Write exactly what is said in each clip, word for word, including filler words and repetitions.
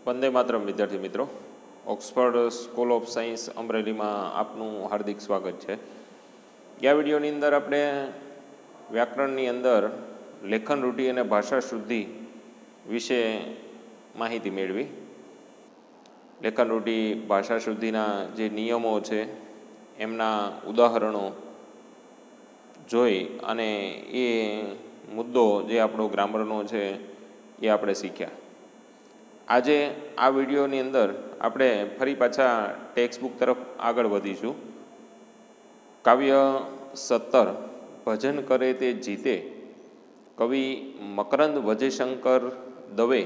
वंदे मातरम विद्यार्थी मित्रों, Oxford school of science Amreli में आपनु हार्दिक स्वागत है। या विडियोनी अंदर आपणे व्याकरणनी अंदर लेखन रूढ़ि और भाषा शुद्धि विषे माहिती मेळवी। लेखन रूढ़ि भाषा शुद्धिना जे नियमों छे एमना उदाहरणों जोई अने ए मुद्दो जे आपणो ग्रामरनो छे ए आपणे शीख्या। आजे आ विडियोनी अंदर आपणे फरी पाछा टेक्स्ट बुक तरफ आगळ वधीशुं। काव्य सत्तर भजन करे ते जीते कवि मकरंद वजेशंकर दवे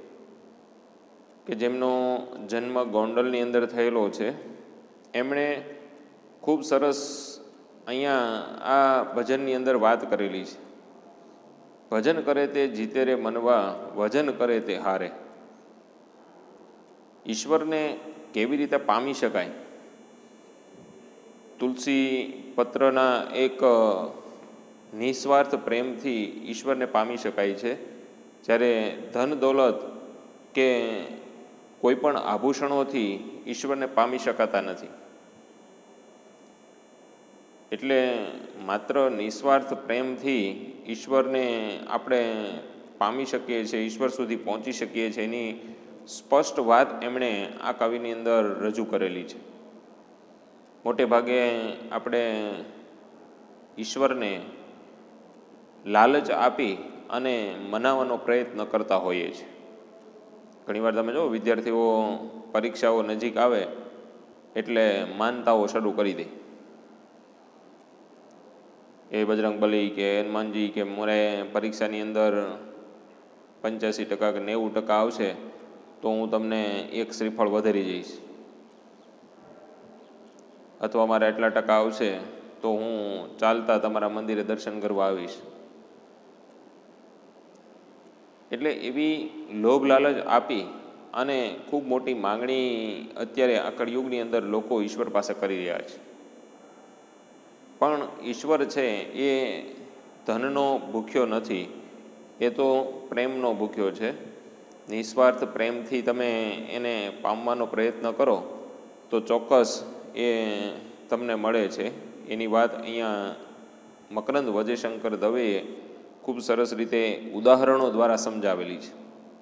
के जेमनो जन्म गोंडलनी अंदर थयेलो छे, एमणे खूब सरस अहींया आ भजननी अंदर वात करेली छे। भजन करे ते जीते रे मनवा, वजन करे ते हारे। ईश्वर ने केवी रीते पामी शकाय? तुलसी पत्रना एक निस्वार्थ प्रेम थी ईश्वर ने पामी शकाय छे, ज्यारे धन दौलत के कोईपण आभूषणों थी ईश्वर ने पामी शकाता नथी। एटले मात्र निस्वार्थ प्रेम थी ईश्वर ने आपणे पामी शकीए छे, ईश्वर सुधी पहोंची शकीए छे, एनी स्पष्ट बात एमणे आ कविनी अंदर रजू करेली छे। मोटे भागे आपणे ईश्वर ने लालच आपी अने मनावવાનો प्रयत्न करता होईए छे। घणीवार तमे जो विद्यार्थीओ परीक्षाओ नजीक आवे एटले मानताओ शरू करी दे। ए बजरंगबली के हनुमानजी के मोरे परीक्षानी अंदर पंचासी टका के नेवु टका आवशे तो हूँ तमने एक श्रीफळ वधारी जईश, अथवा मारे आटला टका आवशे तो हूँ चालता तमारा मंदिरे दर्शन करवा आवीश। एटले एवी लोभ लालच आपी अने खूब मोटी मांगणी अत्यारे आ कलियुगनी अंदर लोको ईश्वर पासे करी रह्या छे। पण ईश्वर छे ए धननो भूख्यो नथी, ए तो प्रेमनो भूख्यो छे। निस्वार्थ प्रेम थी तमे एने पामवानो प्रयत्न करो तो चौक्कस ए तमने मळे छे। एनी वात अहींया मकरंद वजेशंकर दवेए खूब सरस रीते उदाहरणों द्वारा समजावेली छे।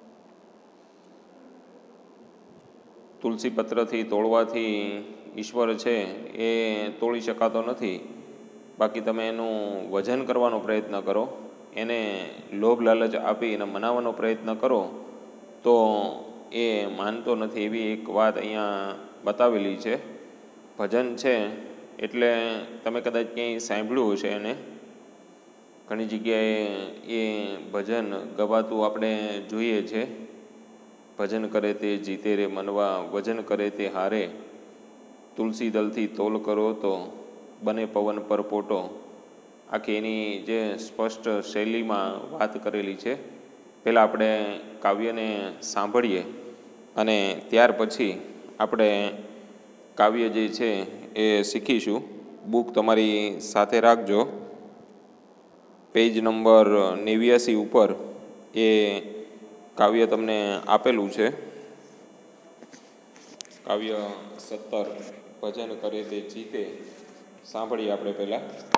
तुलसी पत्रथी तोड़वाथी ईश्वर छे ए तोड़ी शकातो नथी, बाकी तमे एनुं वजन करवानो प्रयत्न करो, एने लोभ लालच आपी एने मनावવાનો प्रयत्न करो तो ए मानतो नथी। एवी एक वात अहींया बतावेली छे। भजन छे एटले तमे कदाच क्यांय सांभळ्युं हशे एने। घणी जग्याए ए भजन गवातुं आपणे जोईए छे। भजन करे ते जीते रे मनवा, वजन करे ते हारे। तुलसी दलथी तोल करो तो बने पवन परपोटो। आखी एनी जे स्पष्ट शैली में बात करेली छे। पहला आपणे काव्यने सांभळीए अने त्यार पछी आपणे काव्य जे छे ए शीखीशुं। बुक तमारी साथे राखजो। पेज नंबर नेव्यासी उपर ए काव्य तमने आपेलुं छे। काव्य सत्तर भजन करे ते जीते। सांभळीए आपणे पहला।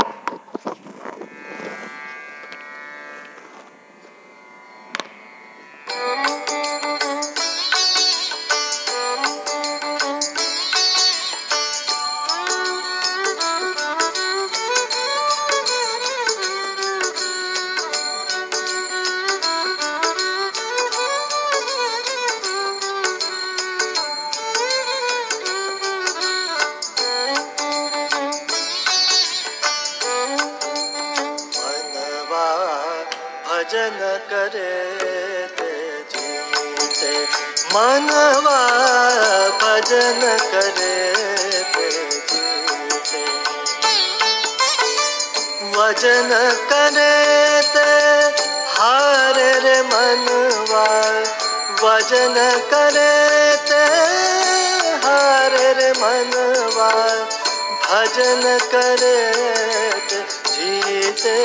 भजन करे ते जीते, मनवा भजन करे ते जीते। वजन करे ते हारे रे मनवा, वजन करे ते हारे रे मनवा। भजन करे ते जीते,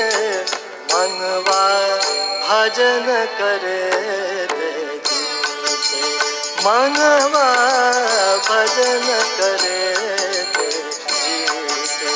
मनवा भजन करे ते जीते। मनवा भजन करे ते जीते।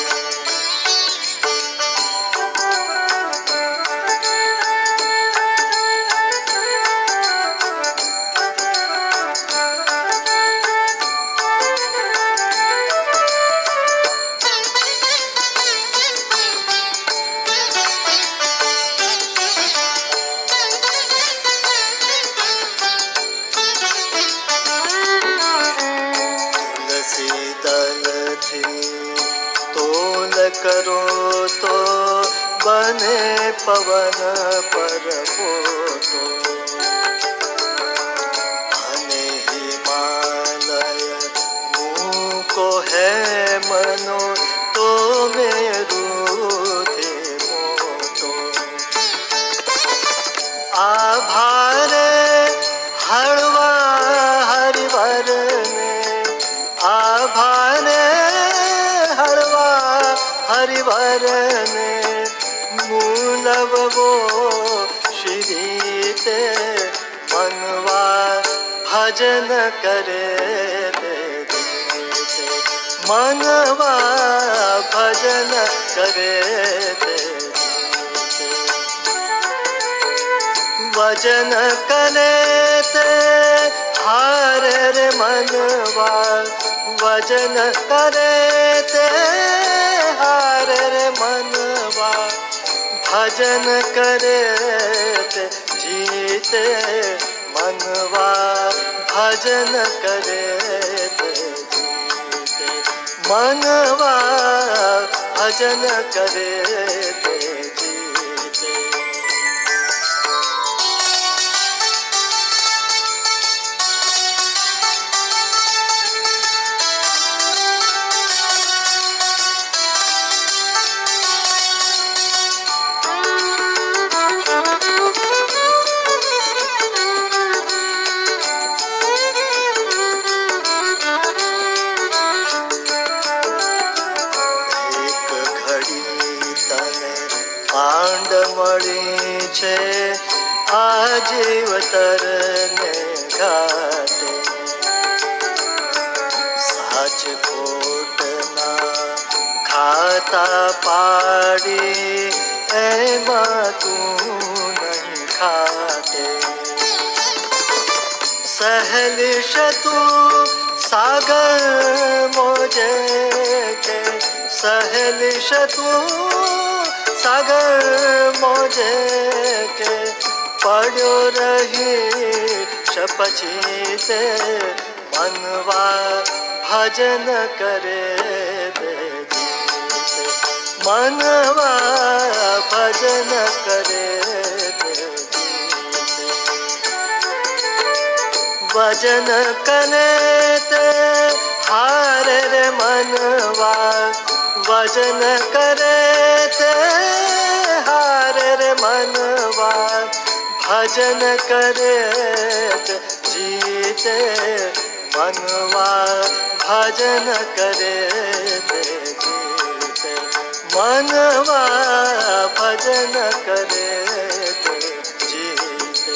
करो तो बने पवन पर पोतो, बने हिमालय मुँह को है मनो तो मेरू थे मोतो। आभारे हरवा हरिवर ने, आभारे हरवा हरिवर ने मूलव वो श्री ते मनवा भजन करे ते जीते। मनवा भजन करे ते जीते। वजन करे ते हारे रे मनवा, वजन करे ते हारे रे मनवा, भजन करे ते जीते। मनवा भजन करे ते जीते। मनवा भजन करे ते जीते। आजीवतर ने घाटे, साच खोट ना खाता पाड़ी, एमा तू नहीं खाटे। सहलिश तू सागर मोजे के, सहलिश तू सागर मोजे के, पड़ो रही शपचीते। मनवा भजन करे ते जीते। मनवा भजन करे ते जीते। वजन करे ते हारे रे मनवा, वजन करे ते हारे रे मनवा, भजन करे ते जीते। मनवा भजन करे ते जीते। मनवा भजन करे ते जीते।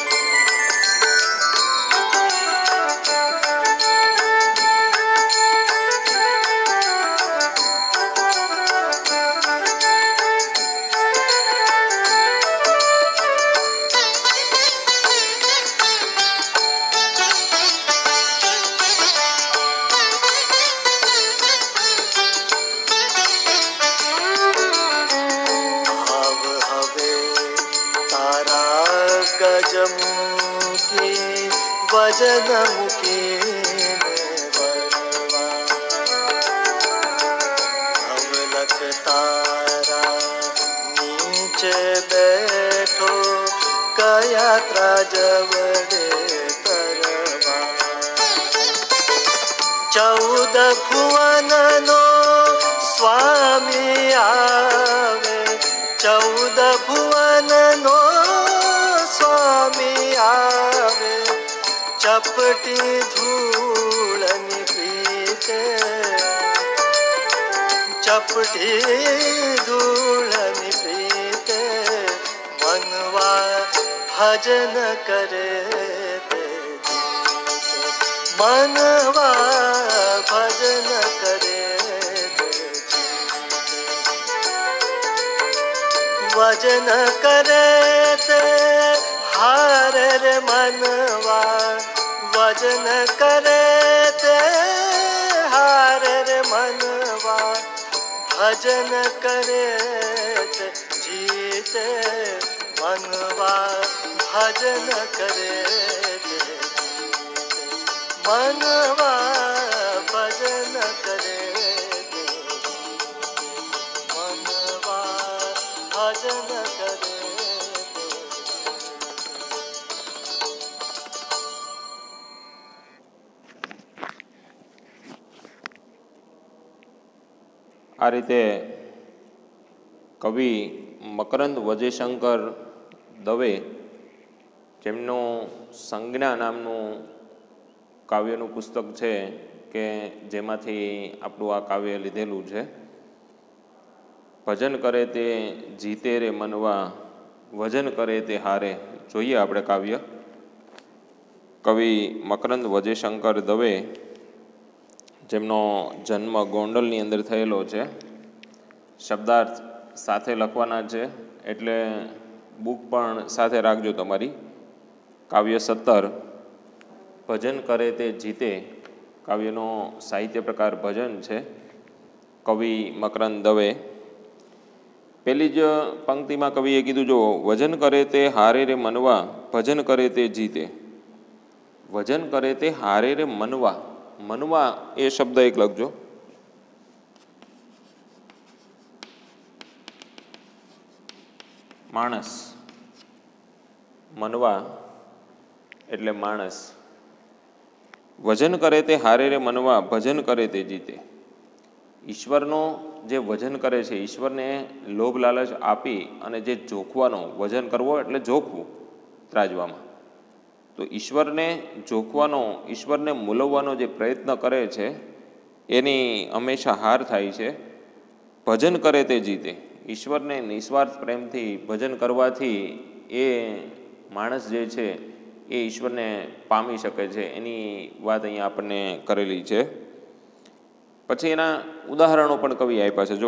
गजमुखी वजन मुखी बरवा, अवलख तारा नीचे बैठो, कयात्रा जवड़े करवा। चौदह भुवन नो स्वामी आवे, चौदह भुवन नो स्वामी आवे। चपटी धूलनि प्रीते, चपटी धूलनि प्रीते। मनवा भजन करे ते जीते। मनवा भजन करे भजन करे ते हार रे मनवा भजन करे ते हार रे मनवा भजन करे ते जीते मनवा भजन करे ते मनवा भजन करे मनवा भजन करे। આ રીતે કવિ મકરંદ વજયશંકર દવે, જેમનું સંજ્ઞા નામનું કાવ્યનું પુસ્તક છે કે જેમાંથી આપણું આ કાવ્ય લીધેલું છે. ભજન કરે તે જીતે રે મનવા, વજન કરે તે હારે. જોઈએ આપણે કાવ્ય. કવિ મકરંદ વજયશંકર દવે, જેમનો જન્મ ગોંડલની અંદર થયેલો છે. શબ્દાર્થ સાથે લખવાના છે, એટલે બુક પણ સાથે રાખજો તમારી. કાવ્ય સત્તર, ભજન કરે તે જીતે. કાવ્યનો સાહિત્ય પ્રકાર ભજન છે. કવિ મકરંદ દવે. પહેલી જ પંક્તિમાં કવિએ કીધું, જો વજન કરે તે હારે રે મનવા, ભજન કરે તે જીતે. વજન કરે તે હારે રે મનવા. મનવા એ શબ્દ એક લખજો. માણસ. મનવા એટલે માણસ. વજન કરે તે હારે રે મનવા, ભજન કરે તે જીતે. ઈશ્વરનો જે વજન કરે છે, ઈશ્વરને લોભ લાલચ આપી અને જે જોખવાનો, વજન કરવો એટલે જોખવું ત્રાજવામાં, તો ઈશ્વરને જોખવાનો, ઈશ્વરને મૂલવવાનો જે પ્રયત્ન કરે છે એની હંમેશા હાર થાય છે. ભજન કરે તે જીતે. ઈશ્વરને નિસ્વાર્થ પ્રેમથી ભજન કરવાથી એ માણસ જે છે એ ઈશ્વરને પામી શકે છે. એની વાત અહીંયા આપણને કરેલી છે. પછી એના ઉદાહરણો પણ કવિ આપ્યા છે. જો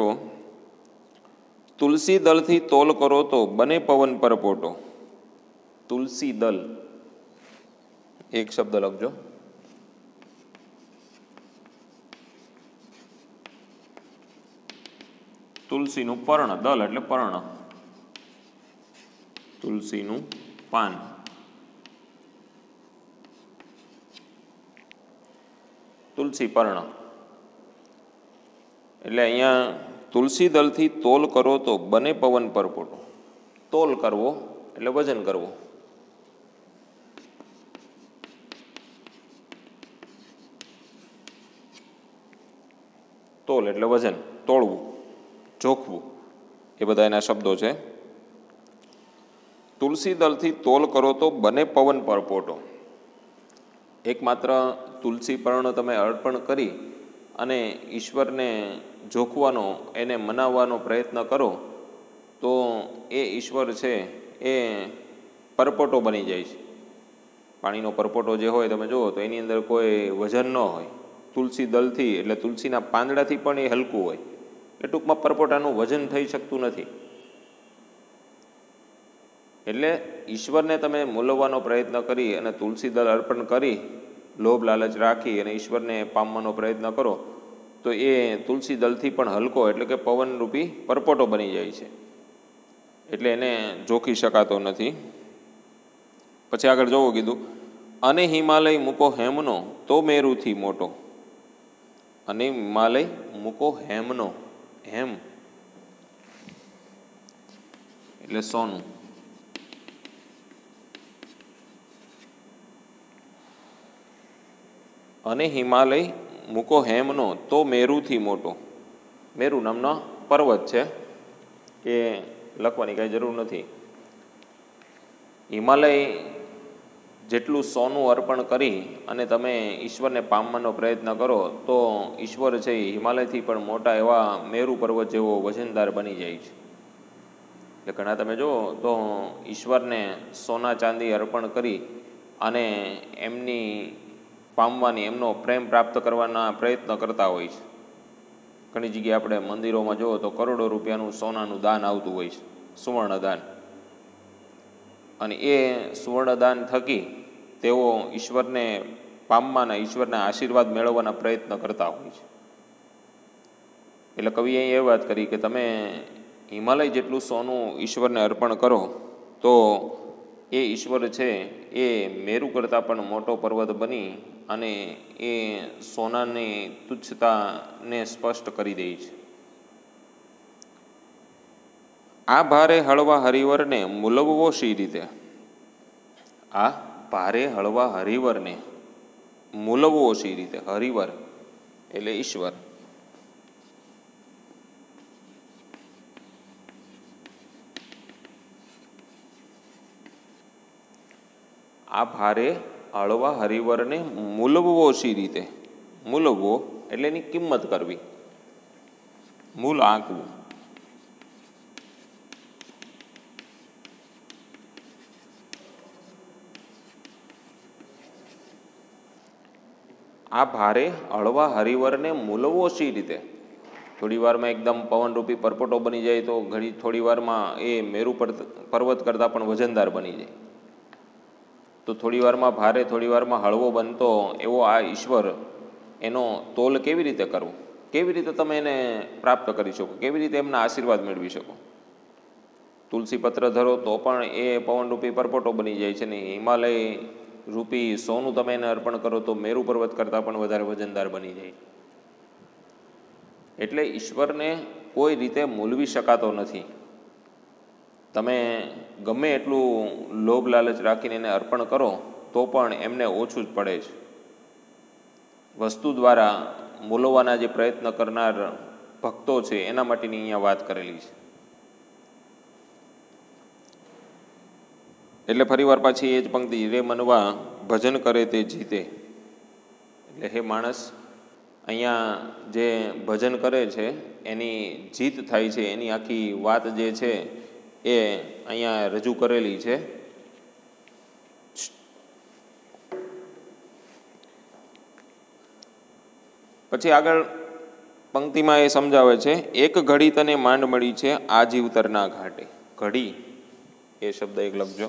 તુલસી દલથી તોલ કરો તો બને પવન પરપોટો. તુલસી દલ એક શબ્દ લખજો. તુલસીનું પર્ણ, દલ એટલે પર્ણ, તુલસીનું પાન. તુલસી પર્ણ એટલે અહીંયા તુલસી દલથી તોલ કરો તો બને પવન પરપોટો. તોલ કરવો એટલે વજન કરવો. તોલ એટલે વજન, તોળવું, જોખવું, એ બધા એના શબ્દો છે. તુલસી દલથી તોલ કરો તો બને પવન પરપોટો. એકમાત્ર તુલસી પર્ણ તમે અર્પણ કરી અને ઈશ્વરને જોખવાનો, એને મનાવવાનો પ્રયત્ન કરો તો એ ઈશ્વર છે એ પરપોટો બની જાય છે. પાણીનો પરપોટો જે હોય તમે જુઓ તો એની અંદર કોઈ વજન ન હોય. તુલસી દલથી એટલે તુલસીના પાંદડાથી પણ એ હલકું હોય. એ ટૂંકમાં પરપોટાનું વજન થઈ શકતું નથી. એટલે ઈશ્વરને તમે મૂલવવાનો પ્રયત્ન કરી અને તુલસી દળ અર્પણ કરી, લોભ લાલચ રાખી અને ઈશ્વરને પામવાનો પ્રયત્ન કરો તો એ તુલસી દળથી પણ હલકો એટલે કે પવનરૂપી પરપોટો બની જાય છે. એટલે એને જોખી શકાતો નથી. પછી આગળ જોવું કીધું, અને હિમાલય મૂકો હેમનો તો મેરુથી મોટો. અને હિમાલય મૂકો હેમનો. હેમ એટલે સોનું. અને હિમાલય મૂકો હેમનો તો મેરુથી મોટો. મેરુ નામનો પર્વત છે, એ લખવાની કાંઈ જરૂર નથી. હિમાલય જેટલું સોનું અર્પણ કરી અને તમે ઈશ્વરને પામવાનો પ્રયત્ન કરો તો ઈશ્વર છે એ હિમાલયથી પણ મોટા એવા મેરુ પર્વત જેવો વજનદાર બની જાય છે. એટલે ઘણા તમે જુઓ તો ઈશ્વરને સોના ચાંદી અર્પણ કરી અને એમની પામવાની, એમનો પ્રેમ પ્રાપ્ત કરવાના પ્રયત્ન કરતા હોય છે. ઘણી જગ્યાએ આપણે મંદિરોમાં જુઓ તો કરોડો રૂપિયાનું સોનાનું દાન આવતું હોય છે, સુવર્ણદાન. અને એ સુવર્ણદાન થકી તેઓ ઈશ્વરને પામવાના, ઈશ્વરના આશીર્વાદ મેળવવાના પ્રયત્ન કરતા હોય છે. એટલે કવિએ એ વાત કરી કે તમે હિમાલય જેટલું સોનું ઈશ્વરને અર્પણ કરો તો એ ઈશ્વર છે એ મેરુ કરતાં પણ મોટો પર્વત બની અને એ સોનાની તુચ્છતાને સ્પષ્ટ કરી દે છે. આ ભારે હળવા હરિવરને મૂલવવો શી રીતે? આ ભારે હળવા હરિવરને મૂલવવો શી રીતે? હરિવર એટલે ઈશ્વર. આ ભારે હળવા હરિવરને મૂલવવો શી રીતે? મૂલવવો એટલે એની કિંમત કરવી, મૂલ આંકવું. આ ભારે હળવા હરિવરને મૂલવવો શી રીતે? થોડી વારમાં એકદમ પવનરૂપી પરપોટો બની જાય તો ઘણી થોડી વારમાં એ મેરુ પર્વત કરતાં પણ વજનદાર બની જાય. તો થોડી વારમાં ભારે, થોડી વારમાં હળવો બનતો એવો આ ઈશ્વર, એનો તોલ કેવી રીતે કરવો? કેવી રીતે તમે એને પ્રાપ્ત કરી શકો? કેવી રીતે એમના આશીર્વાદ મેળવી શકો? તુલસી પત્ર ધરો તો પણ એ પવનરૂપી પરપોટો બની જાય છે ને હિમાલય રૂપી સોનું તમે એને અર્પણ કરો તો મેરુ પર્વત કરતાં પણ વધારે વજનદાર બની જાય. એટલે ઈશ્વરને કોઈ રીતે મૂલવી શકાતો નથી. તમે ગમે એટલું લોભ લાલચ રાખીને એને અર્પણ કરો તો પણ એમને ઓછું જ પડે છે. વસ્તુ દ્વારા મૂલવવાના જે પ્રયત્ન કરનાર ભક્તો છે એના માટેની અહીંયા વાત કરેલી છે. એટલે ફરીવાર પાછી એ જ પંક્તિ, રે મનવા ભજન કરે તે જીતે. એટલે હે માણસ, અહીંયા જે ભજન કરે છે એની જીત થાય છે, એની આખી વાત જે છે એ અહીંયા રજૂ કરેલી છે. પછી આગળ પંક્તિમાં એ સમજાવે છે, એક ઘડી તને માંડ મળી છે આ જીવતરના ઘાટે. ઘડી એ શબ્દ એક લખજો,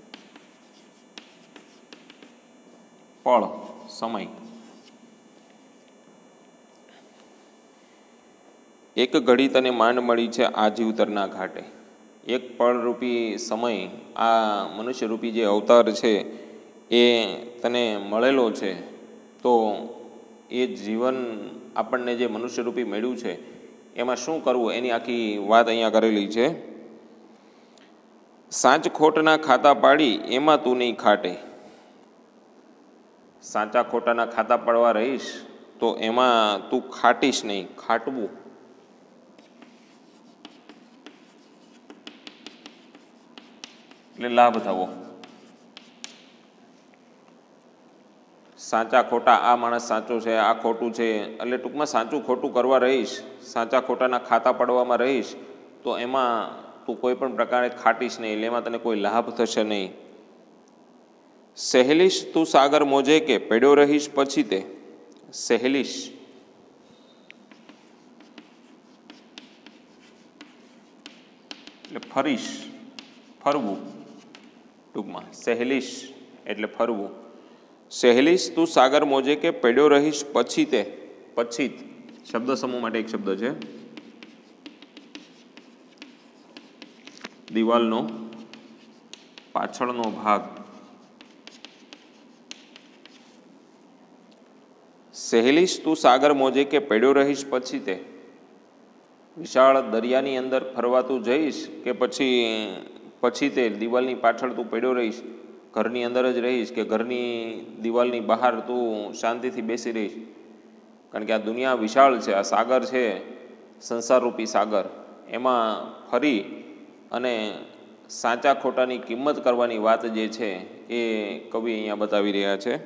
પળ, સમય. એક ઘડી તને માંડ મળી છે આ જીવતરના ઘાટે. એક પળરૂપી સમય, આ મનુષ્યરૂપી જે અવતાર છે એ તને મળેલો છે. તો એ જીવન આપણને જે મનુષ્યરૂપી મળ્યું છે એમાં શું કરવું એની આખી વાત અહીંયા કરેલી છે. સાચ ખોટના ખાતા પાડી એમાં તું નહીં ખાટે. સાચા ખોટાના ખાતા પાડવા રહીશ તો એમાં તું ખાટીશ નહીં. ખાટવું એટલે લાભ થવો. સાચા ખોટા, આ માણસ સાચો છે, આ ખોટું છે, એટલે ટૂંકમાં સાચું ખોટું કરવા રહીશ, સાચા ખોટાના ખાતા પડવામાં રહીશ તો એમાં તું કોઈ પણ પ્રકારે ખાટીશ નહીં, એટલે એમાં તને કોઈ લાભ થશે નહીં. સહેલીશ તું સાગર મોજે કે પડ્યો રહીશ પછી તે. સહેલીશ એટલે ફરીશ, ફરવું ટૂંકમાં. સહેલીશ એટલે ફરવું. સહેલીશ તું સાગર મોજે કે પડ્યો રહીશ પછી તે. પછી શબ્દ સમૂહ માટે એક શબ્દ છે, દિવાલનો પાછળનો ભાગ. સહેલીશ તું સાગર મોજે કે પડ્યો રહીશ પછી તે. વિશાળ દરિયાની અંદર ફરવા તું જઈશ કે પછી પછી તે દિવાલની પાછળ તું પડ્યો રહીશ, ઘરની અંદર જ રહીશ કે ઘરની દિવાલની બહાર તું શાંતિથી બેસી રહીશ. કારણ કે આ દુનિયા વિશાળ છે, આ સાગર છે સંસારરૂપી સાગર, એમાં ફરી અને સાચા ખોટાની કિંમત કરવાની વાત જે છે એ કવિ અહીંયા બતાવી રહ્યા છે.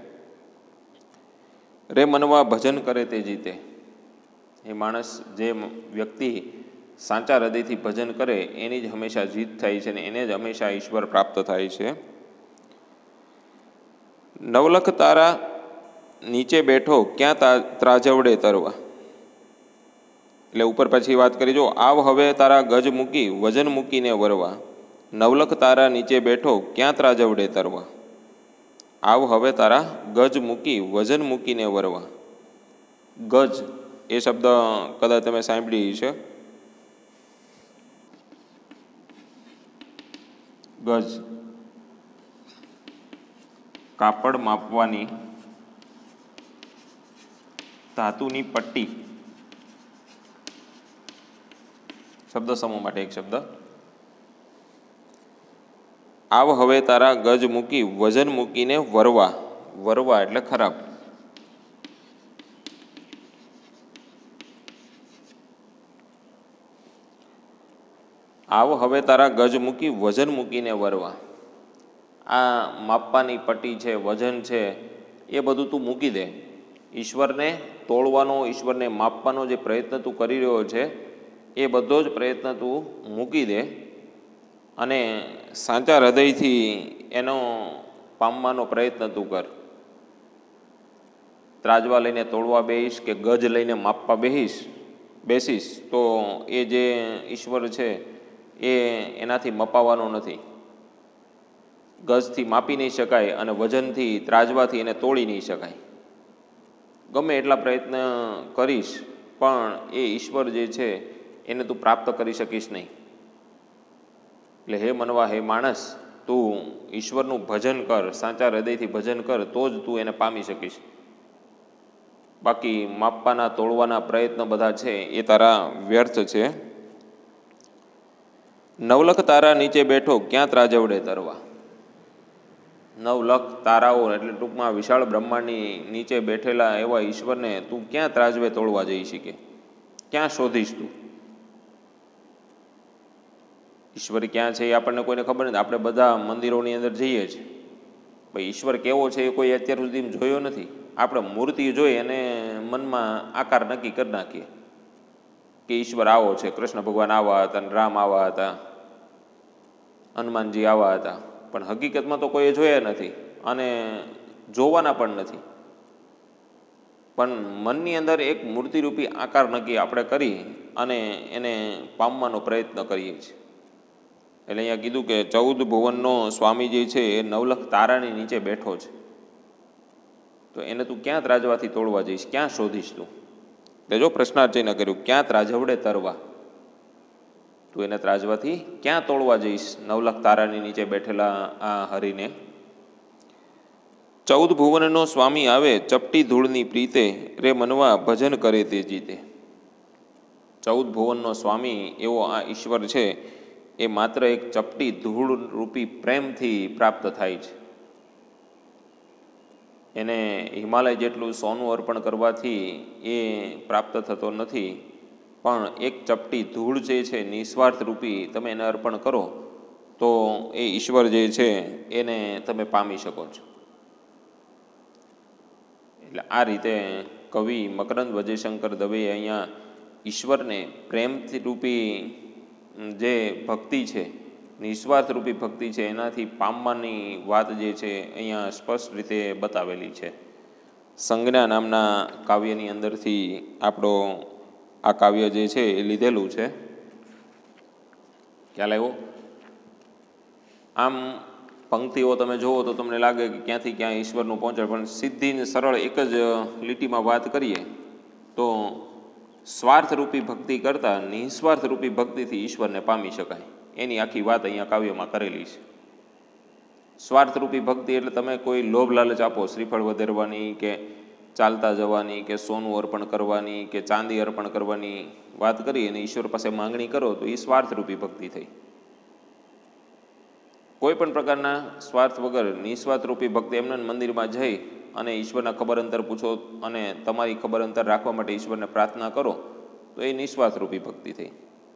રે મનવા ભજન કરે તે જીતે. એ માણસ, જે વ્યક્તિ સાચા હૃદયથી ભજન કરે એની જ હંમેશા જીત થાય છે ને એને જ હંમેશા ઈશ્વર પ્રાપ્ત થાય છે. નવલખ તારા નીચે બેઠો ક્યાં ત્રાજવડે તરવા. એટલે ઉપર પછી વાત કરી, જો આવ હવે તારા ગજ મૂકી વજન મૂકીને વરવા. નવલખ તારા નીચે બેઠો ક્યાં ત્રાજવડે તરવા. આવ હવે તારા ગજ મૂકી વજન મૂકીને વરવા. ગજ એ શબ્દ કદાચ તમે સાંભળી છે. ગજ કાપડ માપવાની ધાતુની પટ્ટી. શબ્દ સમૂહ માટે એક શબ્દ. આવ હવે તારા ગજ મૂકી વજન મૂકીને વરવા. વરવા એટલે ખરાબ. આવ હવે તારા ગજ મૂકી વજન મૂકીને વરવા. આ માપવાની પટ્ટી છે, વજન છે, એ બધું તું મૂકી દે. ઈશ્વરને તોડવાનો, ઈશ્વરને માપવાનો જે પ્રયત્ન તું કરી રહ્યો છે એ બધો જ પ્રયત્ન તું મૂકી દે અને સાચા હૃદયથી એનો પામવાનો પ્રયત્ન તું કર. ત્રાજવા લઈને તોડવા બેસીશ કે ગજ લઈને માપવા બેસીશ બેસીશ તો એ જે ઈશ્વર છે એ એનાથી મપાવાનો નથી. ગજથી માપી નહીં શકાય અને વજનથી ત્રાજવાથી એને તોડી નહીં શકાય. ગમે એટલા પ્રયત્ન કરીશ પણ એ ઈશ્વર જે છે એને તું પ્રાપ્ત કરી શકીશ નહીં. એટલે હે મનવા, હે માણસ, તું ઈશ્વરનું ભજન કર, સાચા હૃદયથી ભજન કર, તો જ તું એને પામી શકીશ. બાકી માપવાના તોડવાના પ્રયત્ન બધા છે એ તારા વ્યર્થ છે. નવલખ તારા નીચે બેઠો ક્યાં ત્રાજવડે તરવા. નવલખ તારાઓ એટલે ટૂંકમાં વિશાળ બ્રહ્માંડની નીચે બેઠેલા એવા ઈશ્વરને તું ક્યાં ત્રાજવે તોડવા જઈ શકે, ક્યાં શોધીશ તું? ઈશ્વર ક્યાં છે એ આપણને કોઈને ખબર નથી. આપણે બધા મંદિરોની અંદર જઈએ છીએ, ભાઈ ઈશ્વર કેવો છે એ કોઈ અત્યાર સુધી જોયો નથી. આપણે મૂર્તિ જોઈ અને મનમાં આકાર નક્કી કરી નાખીએ કે ઈશ્વર આવો છે, કૃષ્ણ ભગવાન આવા હતા, રામ આવા હતા, હનુમાનજી આવા હતા, પણ હકીકતમાં તો કોઈએ જોયા નથી અને જોવાના પણ નથી. પણ મનની અંદર એક મૂર્તિરૂપી આકાર નક્કી આપણે કરી અને એને પામવાનો પ્રયત્ન કરીએ છીએ. એટલે અહીંયા કીધું કે ચૌદ ભુવનનો સ્વામી જે છે એ નવલખ તારાની નીચે બેઠો છે, તો એને તું ક્યાં ત્રાજવાથી તોડવા જઈશ, ક્યાં શોધીશ તું? એટલે જો પ્રશ્નાર્ચના કર્યું, ક્યાં ત્રાજવડે તરવા, તું એને ત્રાજવાથી ક્યાં તોડવા જઈશ નવલખ તારાની નીચે બેઠેલા આ હરિને? ચૌદ ભુવનનો સ્વામી આવે ચપટી ધૂળની પ્રીતે, રે મનવા ભજન કરે તે જીતે. ચૌદ ભુવનનો સ્વામી એવો આ ઈશ્વર છે એ માત્ર એક ચપટી ધૂળ રૂપી પ્રેમથી પ્રાપ્ત થાય છે. એને હિમાલય જેટલું સોનું અર્પણ કરવાથી એ પ્રાપ્ત થતો નથી, પણ એક ચપટી ધૂળ જે છે નિસ્વાર્થ રૂપી તમે એને અર્પણ કરો તો એ ઈશ્વર જે છે એને તમે પામી શકો છો. એટલે આ રીતે કવિ મકરંદ વજયશંકર દવે અહીંયા ઈશ્વરને પ્રેમથી રૂપી જે ભક્તિ છે, નિસ્વાર્થ રૂપી ભક્તિ છે, એનાથી પામવાની વાત જે છે અહીંયા સ્પષ્ટ રીતે બતાવેલી છે. સંજ્ઞા નામના કાવ્યની અંદરથી આપણો આ કાવ્ય જે છે એ લીધેલું છે. ખ્યાલ આવ્યો? આમ પંક્તિઓ તમે જુઓ તો તમને લાગે કે ક્યાંથી ક્યાં ઈશ્વરનું પહોંચે, પણ સીધી ને સરળ એક જ લીટીમાં વાત કરીએ તો સ્વાર્થરૂપી ભક્તિ કરતાં નિસ્વાર્થરૂપી ભક્તિથી ઈશ્વરને પામી શકાય. એની આખી વાત અહીંયા કાવ્યમાં કરેલી છે. સ્વાર્થરૂપી ભક્તિ એટલે તમે કોઈ લોભ લાલચ આપો, શ્રીફળ વધેરવાની કે ચાલતા જવાની કે સોનું અર્પણ કરવાની કે ચાંદી અર્પણ કરવાની વાત કરી અને ઈશ્વર પાસે માંગણી કરો તો એ સ્વાર્થરૂપી ભક્તિ થઈ. કોઈ પણ પ્રકારના સ્વાર્થ વગર નિસ્વાર્થરૂપી ભક્તિ એમને મંદિરમાં જઈ અને ઈશ્વરના ખબર અંતર પૂછો અને તમારી ખબર અંતર રાખવા માટે ઈશ્વરને પ્રાર્થના કરો તો એ નિસ્વાર્થરૂપી ભક્તિ થઈ.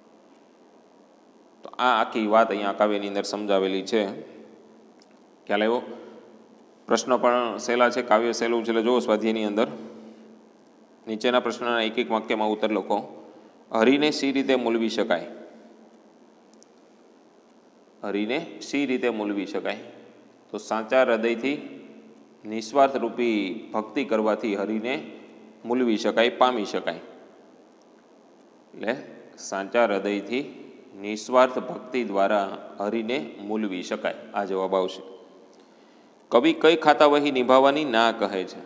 તો આ આખી વાત અહીંયા કાવ્યની અંદર સમજાવેલી છે. ખ્યાલ આવ્યો? પ્રશ્ન પણ સહેલા છે, કાવ્ય સહેલું છે. એટલે જુઓ સ્વાધ્યાયની અંદર નીચેના પ્રશ્નના એક એક વાક્યમાં ઉત્તર લખો. હરિને સી રીતે મૂલવી શકાય? હરિને સી રીતે મૂલવી શકાય? તો સાચા હૃદયથી નિસ્વાર્થ રૂપી ભક્તિ કરવાથી હરિને મૂલવી શકાય, પામી શકાય. એટલે સાચા હૃદયથી નિસ્વાર્થ ભક્તિ દ્વારા હરિને મૂલવી શકાય. આ જવાબ આવશે. કવિ કઈ ખાતાવહી નિભાવવાની ના કહે છે?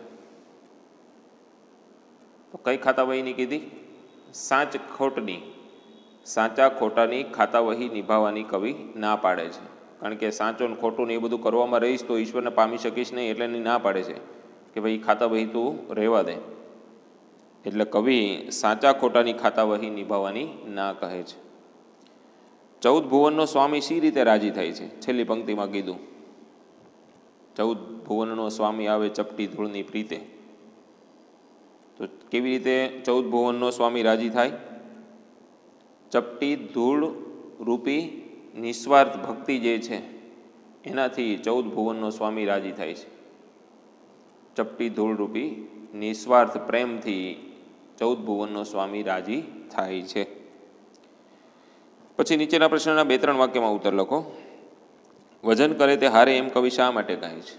તો કઈ ખાતાવહીની કીધી? સાચ ખોટની, સાચા ખોટાની ખાતાવહી નિભાવવાની કવિ ના પાડે છે. કારણ કે સાચું ને ખોટું ને એ બધું કરવામાં રહીશ તો ઈશ્વરને પામી શકીશ નહીં, એટલે એની ના પાડે છે કે ભાઈ ખાતાવહી તું રહેવા દે. એટલે કવિ સાચા ખોટાની ખાતાવહી નિભાવવાની ના કહે છે. ચૌદ ભુવનનો સ્વામી શી રીતે રાજી થાય છે? છેલ્લી પંક્તિમાં કીધું. ચૌદ ભુવનનો સ્વામી આવે ચપટી ધૂળની પ્રીતે. તો કેવી રીતે ચૌદ ભુવનનો સ્વામી રાજી થાય? ચપટી ધૂળ રૂપી નિસ્વાર્થ ભક્તિ જે છે એનાથી ચૌદ ભુવનનો સ્વામી રાજી થાય છે. ચપટી ધૂળ રૂપી નિસ્વાર્થ પ્રેમથી ચૌદ ભુવનનો સ્વામી રાજી થાય છે. પછી નીચેના પ્રશ્નના બે ત્રણ વાક્યમાં ઉત્તર લખો. વજન કરે તે હારે એમ કવિ શા માટે કહે છે?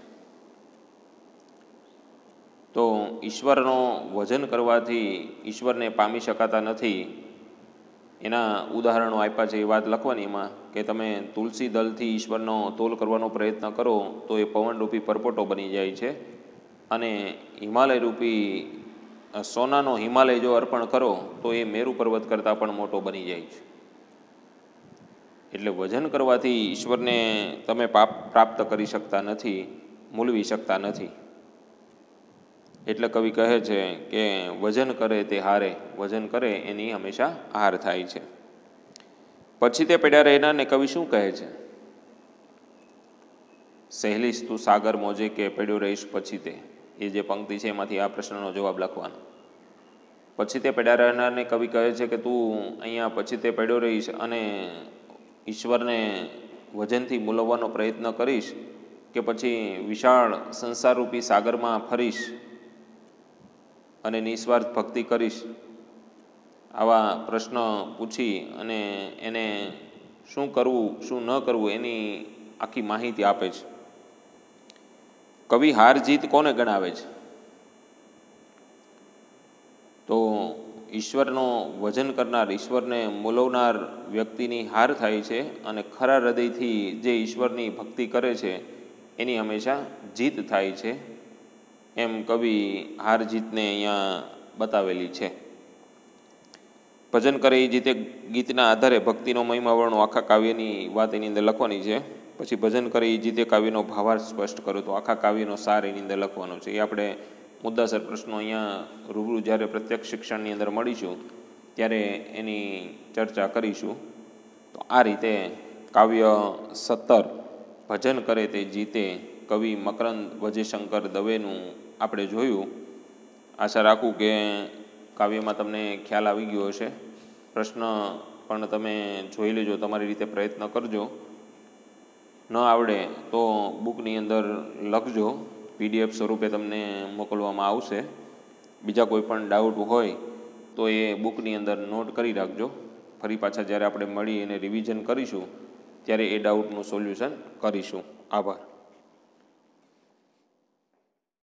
તો ઈશ્વરનો વજન કરવાથી ઈશ્વરને પામી શકાતા નથી એના ઉદાહરણો આપ્યા છે. એ વાત લખવાની એમાં કે તમે તુલસી દલથી ઈશ્વરનો તોલ કરવાનો પ્રયત્ન કરો તો એ પવનરૂપી પરપોટો બની જાય છે, અને હિમાલય રૂપી સોનાનો હિમાલય જો અર્પણ કરો તો એ મેરુ પર્વત કરતાં પણ મોટો બની જાય છે. એટલે વજન કરવાથી ઈશ્વરને તમે પાપ પ્રાપ્ત કરી શકતા નથી, મૂલવી શકતા નથી. એટલે કવિ કહે છે કે વજન કરે તે હારે, વજન કરે એની હંમેશા હાર થાય છે. પછી તે પડ્યા રહેનારને કવિ શું કહે છે? સહેલીશ તું સાગર મોજે કે પડ્યો રહીશ પછી તે. એ જે પંક્તિ છે એમાંથી આ પ્રશ્નનો જવાબ લખવાનો. પછી તે પડ્યા રહેનારને કવિ કહે છે કે તું અહીંયા પછી તે પડ્યો રહીશ અને ઈશ્વરને વજનથી મૂલવવાનો પ્રયત્ન કરીશ કે પછી વિશાળ સંસારરૂપી સાગરમાં ફરીશ અને નિસ્વાર્થ ભક્તિ કરીશ? આવા પ્રશ્ન પૂછી અને એને શું કરવું શું ન કરવું એની આખી માહિતી આપે છે. કવિ હાર જીત કોને ગણાવે છે? તો ઈશ્વરનો વજન કરનાર, ઈશ્વરને મૂલવનાર વ્યક્તિની હાર થાય છે, અને ખરા હૃદયથી જે ઈશ્વરની ભક્તિ કરે છે એની હંમેશા જીત થાય છે. એમ કવિ હાર જીતને અહીંયા બતાવેલી છે. ભજન કરે એ જીતે ગીતના આધારે ભક્તિનો મહિમાવર્ણો આખા કાવ્યની વાત એની અંદર લખવાની છે. પછી ભજન કરે એ જીતે કાવ્યનો ભાવાર્થ સ્પષ્ટ કરો, તો આખા કાવ્યનો સાર એની અંદર લખવાનો છે. એ આપણે મુદ્દાસર પ્રશ્નો અહીંયા રૂબરૂ જ્યારે પ્રત્યક્ષ શિક્ષણની અંદર મળીશું ત્યારે એની ચર્ચા કરીશું. તો આ રીતે કાવ્ય સત્તર ભજન કરે તે જીતે કવિ મકરંદ વજયશંકર દવેનું આપણે જોયું. આશા રાખું કે કાવ્યમાં તમને ખ્યાલ આવી ગયો હશે. પ્રશ્ન પણ તમે જોઈ લેજો, તમારી રીતે પ્રયત્ન કરજો. ન આવડે તો બુકની અંદર લખજો, પીડીએફ સ્વરૂપે તમને મોકલવામાં આવશે. બીજા કોઈ પણ ડાઉટ હોય તો એ બુકની અંદર નોટ કરી રાખજો. ફરી પાછા જ્યારે આપણે મળી અને રિવિઝન કરીશું ત્યારે એ ડાઉટનું સોલ્યુશન કરીશું. આભાર.